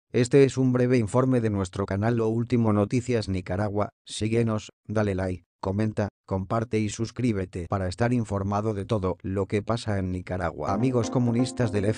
Este es un breve informe de nuestro canal Lo Último Noticias Nicaragua. Síguenos, dale like, comenta, comparte y suscríbete para estar informado de todo lo que pasa en Nicaragua. Amigos comunistas del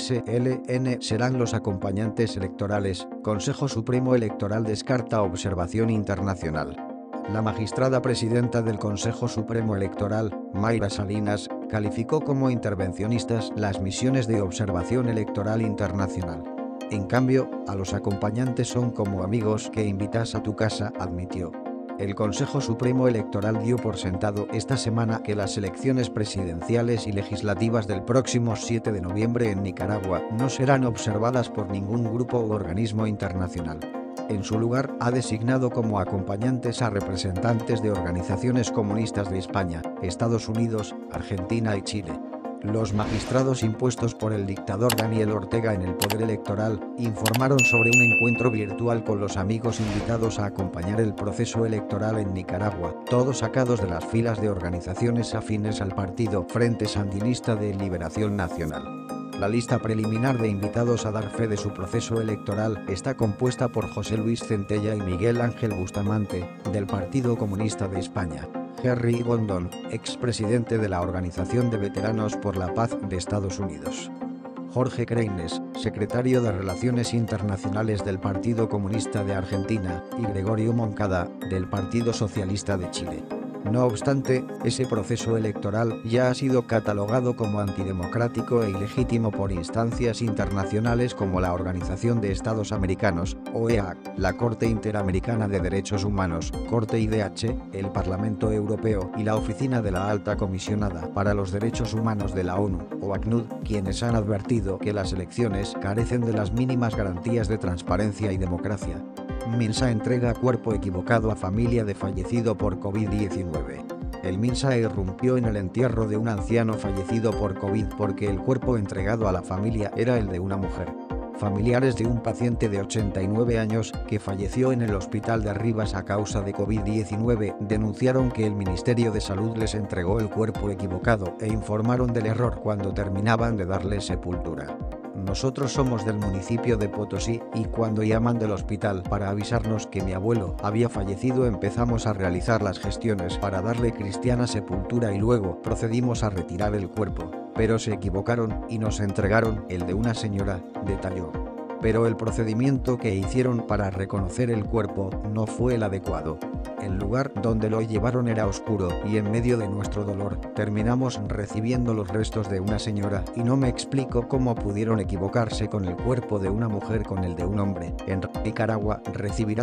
FSLN serán los acompañantes electorales. Consejo Supremo Electoral descarta observación internacional. La magistrada presidenta del Consejo Supremo Electoral, Mayra Salinas, calificó como intervencionistas las misiones de observación electoral internacional. En cambio, a los acompañantes son como amigos que invitas a tu casa, admitió. El Consejo Supremo Electoral dio por sentado esta semana que las elecciones presidenciales y legislativas del próximo 7 de noviembre en Nicaragua no serán observadas por ningún grupo u organismo internacional. En su lugar, ha designado como acompañantes a representantes de organizaciones comunistas de España, Estados Unidos, Argentina y Chile. Los magistrados impuestos por el dictador Daniel Ortega en el poder electoral informaron sobre un encuentro virtual con los amigos invitados a acompañar el proceso electoral en Nicaragua, todos sacados de las filas de organizaciones afines al partido Frente Sandinista de Liberación Nacional. La lista preliminar de invitados a dar fe de su proceso electoral está compuesta por José Luis Centella y Miguel Ángel Bustamante, del Partido Comunista de España. Henry Gondon, expresidente de la Organización de Veteranos por la Paz de Estados Unidos. Jorge Creines, secretario de Relaciones Internacionales del Partido Comunista de Argentina, y Gregorio Moncada, del Partido Socialista de Chile. No obstante, ese proceso electoral ya ha sido catalogado como antidemocrático e ilegítimo por instancias internacionales como la Organización de Estados Americanos, OEA, la Corte Interamericana de Derechos Humanos, Corte IDH, el Parlamento Europeo y la Oficina de la Alta Comisionada para los Derechos Humanos de la ONU, o ACNUD, quienes han advertido que las elecciones carecen de las mínimas garantías de transparencia y democracia. Minsa entrega cuerpo equivocado a familia de fallecido por COVID-19. El Minsa irrumpió en el entierro de un anciano fallecido por COVID porque el cuerpo entregado a la familia era el de una mujer. Familiares de un paciente de 89 años que falleció en el hospital de Rivas a causa de COVID-19 denunciaron que el Ministerio de Salud les entregó el cuerpo equivocado e informaron del error cuando terminaban de darle sepultura. Nosotros somos del municipio de Potosí y cuando llaman del hospital para avisarnos que mi abuelo había fallecido empezamos a realizar las gestiones para darle cristiana sepultura y luego procedimos a retirar el cuerpo, pero se equivocaron y nos entregaron el de una señora, detalló. Pero el procedimiento que hicieron para reconocer el cuerpo no fue el adecuado. El lugar donde lo llevaron era oscuro y en medio de nuestro dolor terminamos recibiendo los restos de una señora y no me explico cómo pudieron equivocarse con el cuerpo de una mujer con el de un hombre. En Nicaragua recibirá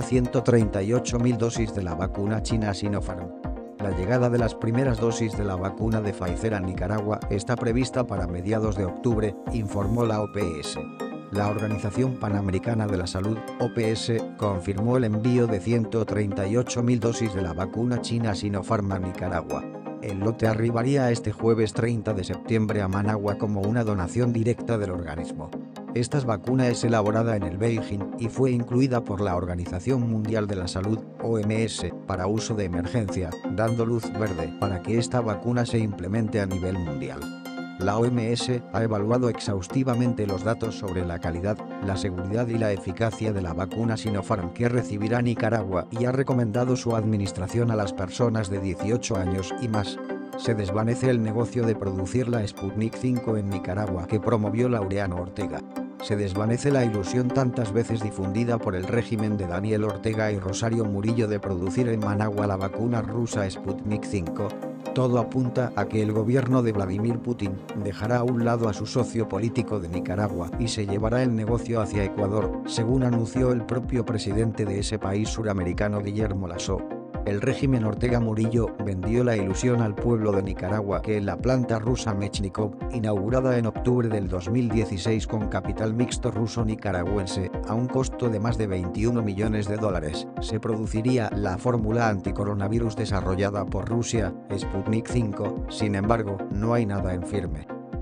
138.000 dosis de la vacuna china Sinopharm. La llegada de las primeras dosis de la vacuna de Pfizer a Nicaragua está prevista para mediados de octubre, informó la OPS. La Organización Panamericana de la Salud, OPS, confirmó el envío de 138.000 dosis de la vacuna china Sinopharm a Nicaragua. El lote arribaría este jueves 30 de septiembre a Managua como una donación directa del organismo. Esta vacuna es elaborada en el Beijing y fue incluida por la Organización Mundial de la Salud, OMS, para uso de emergencia, dando luz verde para que esta vacuna se implemente a nivel mundial. La OMS ha evaluado exhaustivamente los datos sobre la calidad, la seguridad y la eficacia de la vacuna Sinopharm que recibirá Nicaragua y ha recomendado su administración a las personas de 18 años y más. Se desvanece el negocio de producir la Sputnik 5 en Nicaragua que promovió Laureano Ortega. Se desvanece la ilusión tantas veces difundida por el régimen de Daniel Ortega y Rosario Murillo de producir en Managua la vacuna rusa Sputnik 5. Todo apunta a que el gobierno de Vladimir Putin dejará a un lado a su socio político de Nicaragua y se llevará el negocio hacia Ecuador, según anunció el propio presidente de ese país suramericano Guillermo Lasso. El régimen Ortega Murillo vendió la ilusión al pueblo de Nicaragua que la planta rusa Mechnikov, inaugurada en octubre del 2016 con capital mixto ruso-nicaragüense, a un costo de más de 21 millones de dólares, se produciría la fórmula anticoronavirus desarrollada por Rusia, Sputnik 5, sin embargo, no hay nada en firme.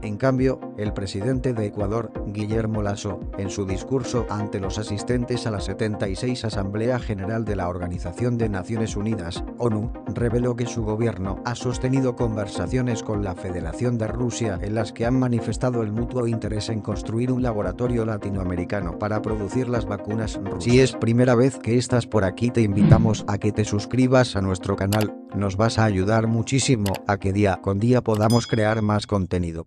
En cambio, el presidente de Ecuador, Guillermo Lasso, en su discurso ante los asistentes a la 76 Asamblea General de la Organización de Naciones Unidas, ONU, reveló que su gobierno ha sostenido conversaciones con la Federación de Rusia en las que han manifestado el mutuo interés en construir un laboratorio latinoamericano para producir las vacunas rusas. Si es primera vez que estás por aquí, te invitamos a que te suscribas a nuestro canal, nos vas a ayudar muchísimo a que día con día podamos crear más contenido.